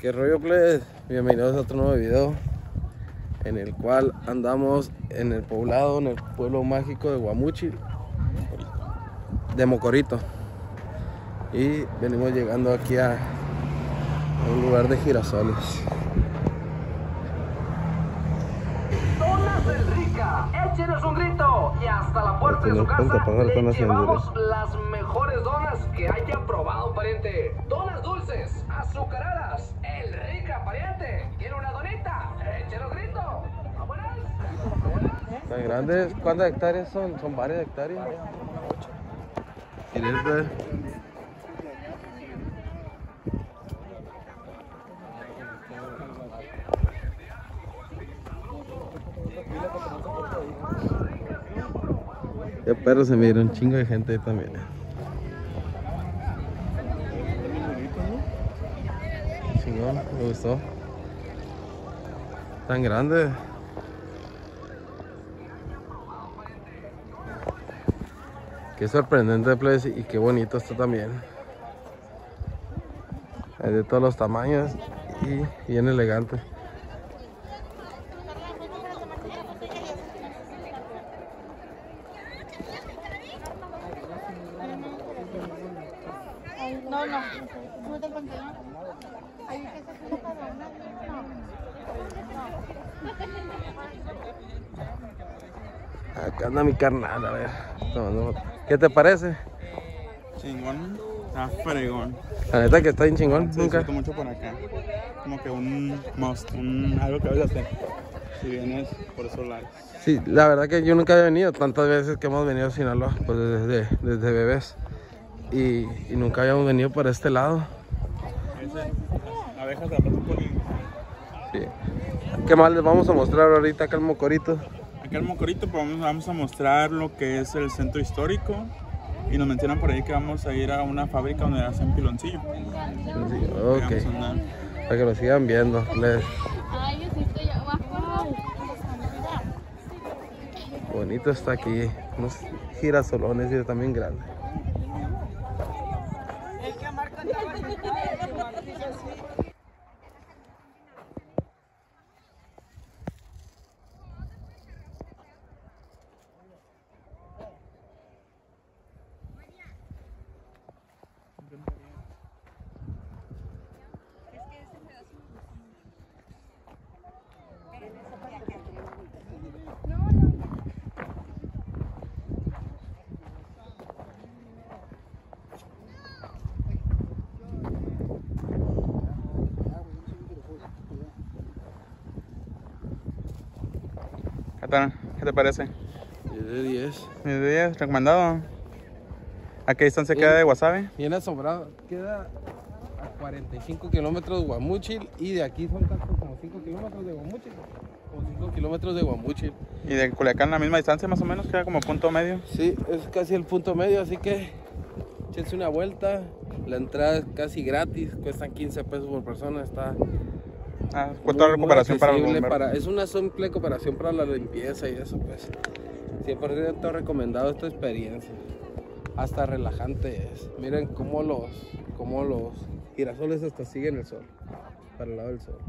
¿Qué rollo, plebes? Bienvenidos a otro nuevo video en el cual andamos en el poblado, en el pueblo mágico de Guamúchil, de Mocorito, y venimos llegando aquí a un lugar de girasoles. Donas del Rica, échenos un grito y hasta la puerta de su casa le llevamos las mejores donas que hayan probado, pariente. Donas dulces, azucaradas, el Rica, pariente. ¿Quiere una donita? Échenos grito. ¿Vámonos? ¿Tan grandes? ¿Cuántas hectáreas son? Son varias hectáreas. ¿Quieres ver? Ya perro, se me dieron un chingo de gente ahí también. Chingón, me gustó. Tan grande. Qué sorprendente, pues, y qué bonito está también. Hay de todos los tamaños y bien elegante. No te conté. Ahí que se fue para una. Acá anda mi carnal, a ver. Tomando. ¿Qué te parece? Chingón, está fregón. La neta que está bien chingón, Se nunca. disfruta mucho por acá. Como que un must, algo que debes hacer si vienes por esos lados. Sí, la verdad que yo nunca había venido, tantas veces que hemos venido a Sinaloa, pues desde bebés. Y nunca habíamos venido por este lado. Abejas de un poquito. Sí. ¿Qué más les vamos a mostrar ahorita acá al Mocorito? Acá en Mocorito pues, vamos a mostrar lo que es el centro histórico. Y nos mencionan por ahí que vamos a ir a una fábrica donde hacen piloncillo. Sí, ok. Para que lo sigan viendo. Bonito está aquí. Unos girasolones y también grandes. ¿Qué te parece? 10 de 10. 10 de 10, recomendado. ¿A qué distancia queda de Guasave? Bien asombrado. Queda a 45 kilómetros de Guamúchil y de aquí son casi como 5 kilómetros de Guamúchil. Como 5 kilómetros de Guamúchil. ¿Y de Culiacán la misma distancia más o menos? ¿Queda como punto medio? Sí, es casi el punto medio, así que échense una vuelta. La entrada es casi gratis, cuestan 15 pesos por persona. Está cuesta la recuperación para los bomberos. es una simple cooperación para la limpieza y eso, pues 100% recomendado esta experiencia. Hasta relajante es. Miren cómo los girasoles hasta siguen el sol, para el lado del sol.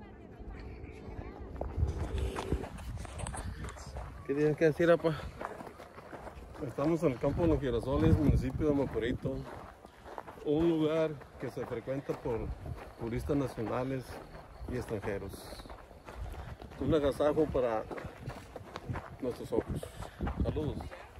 ¿Qué tienes que decir, apa? Estamos en el campo de los girasoles, municipio de Mocorito, un lugar que se frecuenta por turistas nacionales y extranjeros. Un agasajo para nuestros ojos. Saludos.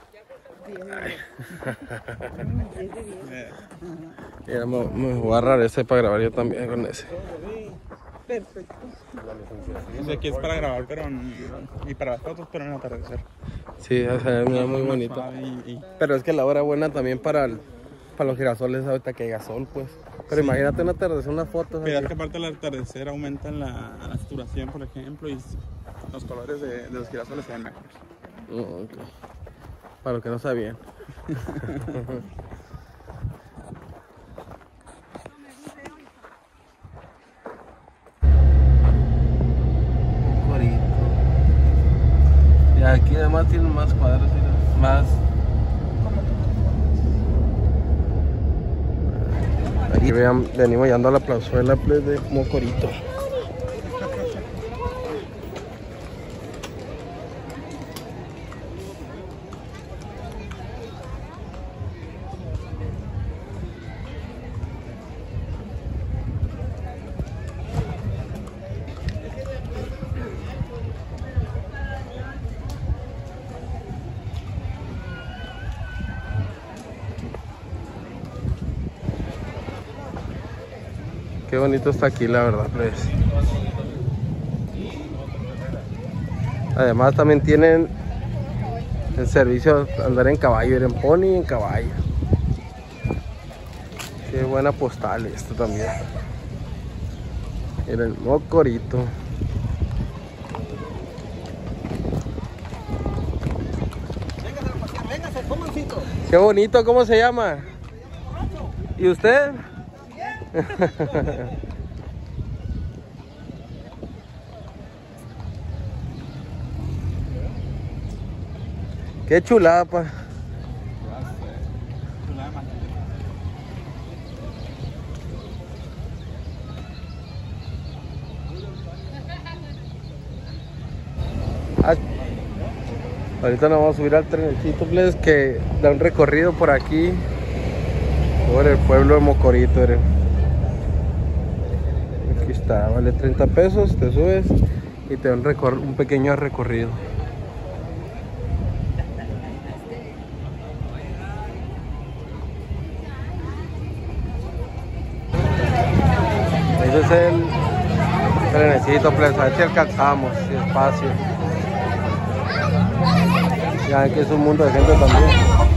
Mira, me voy a agarrar ese para grabar yo también con ese. Perfecto. O sea, aquí es para grabar, pero y para las fotos, pero en el atardecer. Sí, o sea, es muy bonito. Pero es que la hora buena también para los girasoles ahorita que haya sol, pues. Pero sí, imagínate un atardecer, unas fotos. Pero es que aparte del atardecer aumentan la saturación, por ejemplo, y los colores de los girasoles se ven mejores. Oh, okay. Para los que no sabían. Y aquí además tienen más cuadros, más Aquí venimos llegando a la plazuela pues, de Mocorito. Qué bonito está aquí, la verdad, pues. Además también tienen el servicio de andar en caballo, ir en pony y en caballo. Qué buena postal esto también. Era el Mocorito. Qué bonito, ¿cómo se llama? ¿Y usted? Qué chulada, pa. Ahorita nos vamos a subir al trenecito, pues, que da un recorrido por aquí, por el pueblo de Mocorito. Aquí está, vale 30 pesos, te subes y te da un pequeño recorrido. Ese es el trenecito, pues, a ver si alcanzamos, si espacio. Ya ven que es un mundo de gente también.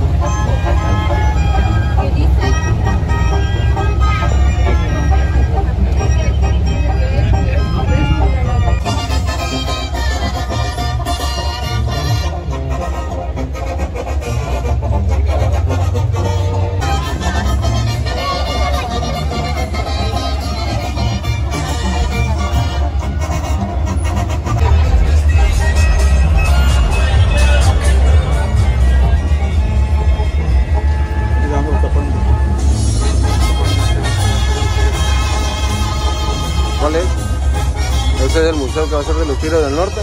¿Cuál es? Ese es el museo que va a ser de los Tigres del Norte.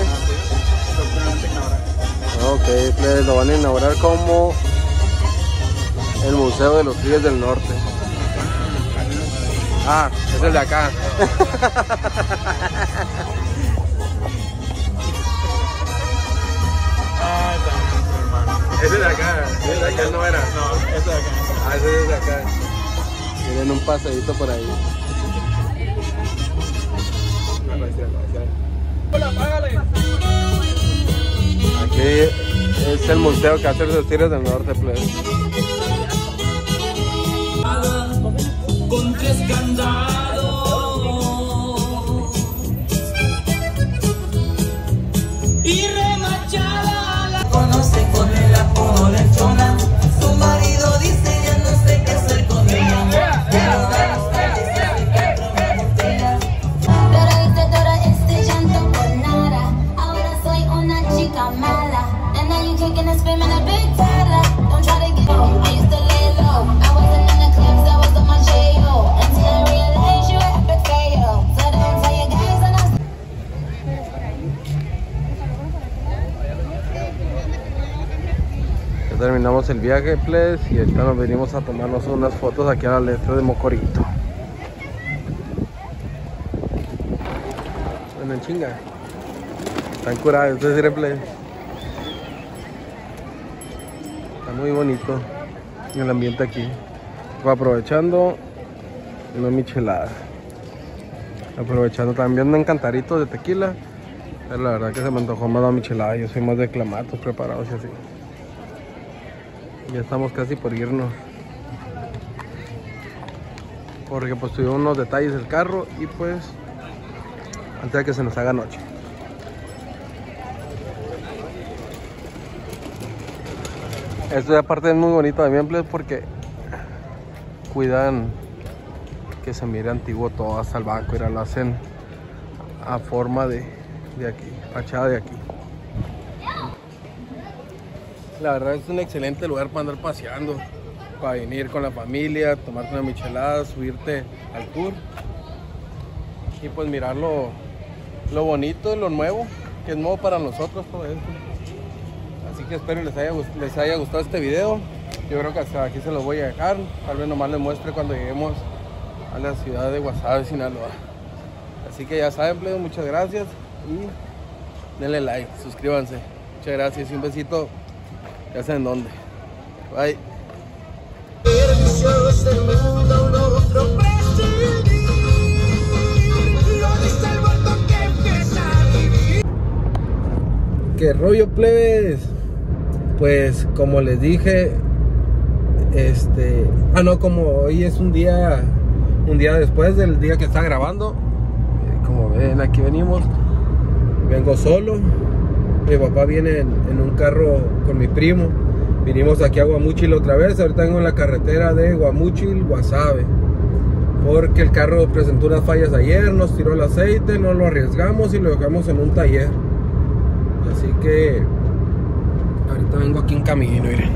Ok, pues lo van a inaugurar como el Museo de los Tigres del Norte. Ah, es el de acá. Ese de acá, ese de acá no era. No, ese de acá. Ah, ese es de acá. Miren un paseíto por ahí. Aquí es el museo que hace los Tigres del Norte, pues. Con 3 candados y remachada la conoce con el apodo lechona. Su marido dice ya no sé qué hacer con ella. Pero da los felices que prometía. Pero hice todo este llanto por nada. Ahora soy una chica mala. And now you kicking and screaming a big tada. Don't try to get low. I used to lay low. I wasn't in the clubs, I was on my J.O. Until I realized you were epic fail. So don't tell your guys and I'm Ya terminamos el viaje, pues, y ahorita nos venimos a tomarnos unas fotos aquí a la letra de Mocorito. Bueno, en chinga. Están curados, ustedes miren, pues. Está muy bonito el ambiente aquí. Voy aprovechando una michelada. Aprovechando también un encantaritos de tequila. Pero la verdad que se me antojó más la michelada. Yo soy más de clamatos preparados y así. Ya estamos casi por irnos. Porque pues tuvimos unos detalles del carro y pues antes de que se nos haga noche. Esto de aparte es muy bonito también, pues, porque cuidan que se mire antiguo todo hasta el banco. Mira, lo hacen a forma de aquí, fachada de aquí. La verdad es un excelente lugar para andar paseando. para venir con la familia, tomarte una michelada, subirte al tour y pues mirar lo bonito, lo nuevo, que es nuevo para nosotros todo esto. Así que espero les haya gustado este video. Yo creo que hasta aquí se los voy a dejar. Tal vez nomás les muestre cuando lleguemos a la ciudad de Guasave, Sinaloa. Así que ya saben, plebes, muchas gracias y denle like, suscríbanse. Muchas gracias y un besito. Ya saben dónde. Bye. ¿Qué rollo, plebes? Pues como les dije, como hoy es un día después del día que está grabando, como ven, aquí venimos. Vengo solo. Mi papá viene en un carro con mi primo. Vinimos aquí a Guamúchil otra vez. Ahorita vengo en la carretera de Guamúchil, Guasave, porque el carro presentó unas fallas ayer, nos tiró el aceite, no lo arriesgamos y lo dejamos en un taller. Así que ahorita vengo aquí en camino, miren.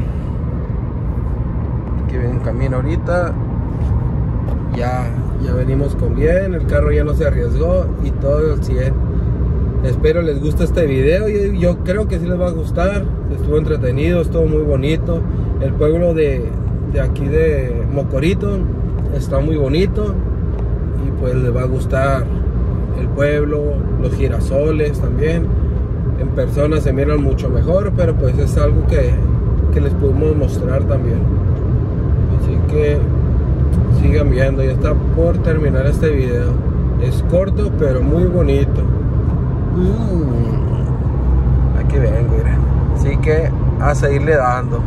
Aquí vengo en camino ahorita. Ya venimos con bien, el carro ya no se arriesgó y todo el 100. Espero les guste este video y yo creo que sí les va a gustar. Estuvo entretenido, estuvo muy bonito. El pueblo de aquí de Mocorito está muy bonito y pues les va a gustar el pueblo, los girasoles también. En persona se miran mucho mejor, pero pues es algo que les pudimos mostrar también. Así que sigan viendo, ya está por terminar este video. Es corto pero muy bonito. Aquí vengo, miren. Así que a seguirle dando.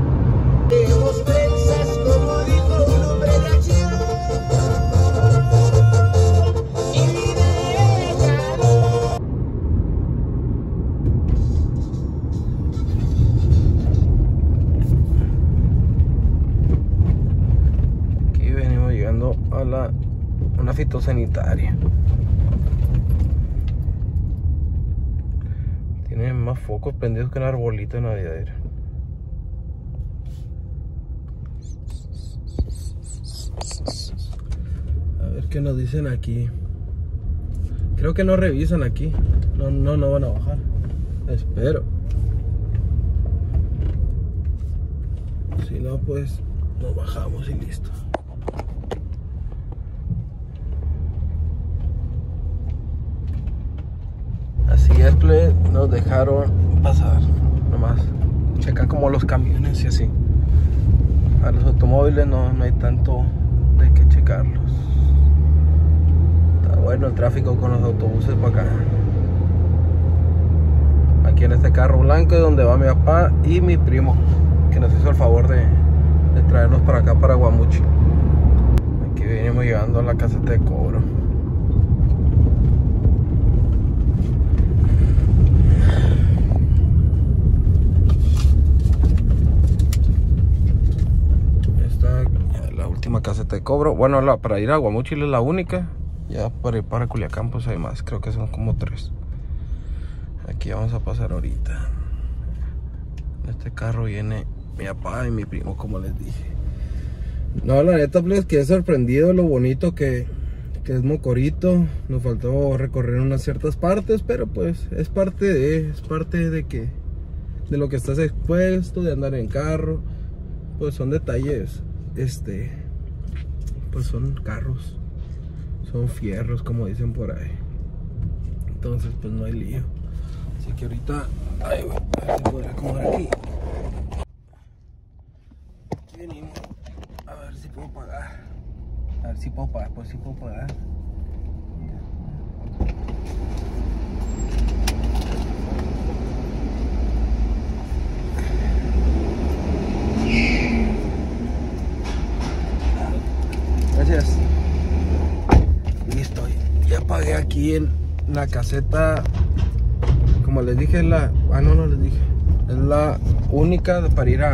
Aquí venimos llegando a una fitosanitaria. Tienen más focos prendidos que un arbolito de Navidad. A ver qué nos dicen aquí. Creo que no revisan aquí. No van a bajar. Espero. Si no, pues nos bajamos y listo. Así es, nos dejaron pasar. Nomás checan como los camiones y así. A los automóviles no hay tanto de que checarlos. Está bueno el tráfico con los autobuses para acá. Aquí en este carro blanco es donde va mi papá y mi primo, que nos hizo el favor de traernos para acá, para Guamúchil. Aquí venimos llegando a la caseta de cobro. Caseta de cobro. Bueno, para ir a Guamúchil es la única. Ya para ir para Culiacán pues hay más. Creo que son como 3. Aquí vamos a pasar ahorita. En este carro viene mi papá y mi primo, como les dije. No, la neta, pues quedé sorprendido de lo bonito que es Mocorito. Nos faltó recorrer unas ciertas partes, pero pues es parte de lo que estás expuesto, de andar en carro. Pues son detalles, pues son carros, son fierros, como dicen por ahí. Entonces pues no hay lío. Así que ahorita, a ver si podré acomodar aquí. Aquí venimos, a ver si puedo pagar. A ver si puedo pagar, pues si puedo pagar. Gracias. Listo, ya pagué aquí en la caseta. Como les dije, no les dije. Es la única para ir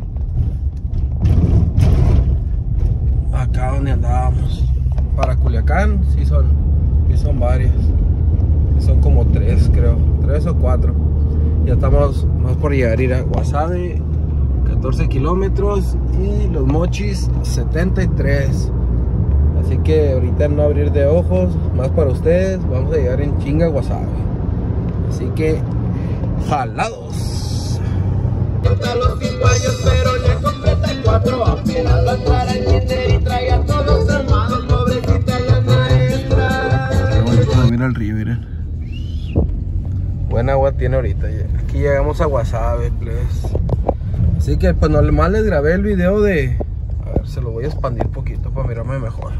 acá donde andábamos. Para Culiacán, sí son varias. Son como 3, creo. 3 o 4. Ya estamos por llegar a ir a Guasave, 14 kilómetros y Los Mochis 73. Así que ahorita no abrir de ojos, más para ustedes, vamos a llegar en chinga a Guasave. Así que jalados. A los 5 años, pero ya con 34, apenas va a entrar al kinder y trae a todos armados, pobrecita la maestra. Qué bonito, mira el río, miren. Buena agua tiene ahorita. Aquí llegamos a Guasave, please. Así que pues nomás les grabé el video de... A ver, se lo voy a expandir un poquito para mirarme mejor.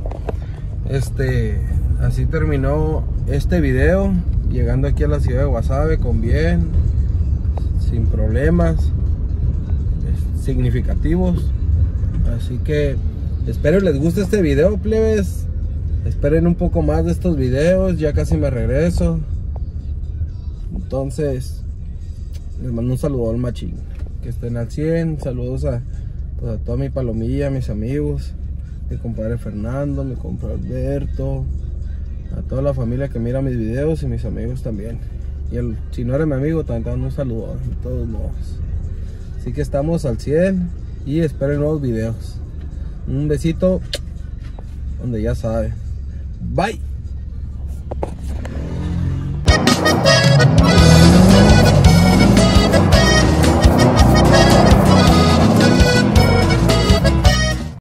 Así terminó este video. Llegando aquí a la ciudad de Guasave con bien, sin problemas significativos. Así que espero les guste este video, plebes. Esperen un poco más de estos videos. Ya casi me regreso. Entonces les mando un saludo al machín. Que estén al 100. Saludos a toda mi palomilla, a mis amigos, mi compadre Fernando, mi compadre Alberto, a toda la familia que mira mis videos y mis amigos también. Y si no eres mi amigo, también te mando un saludo de todos modos. Así que estamos al 100 y esperen nuevos videos. Un besito donde ya saben. Bye.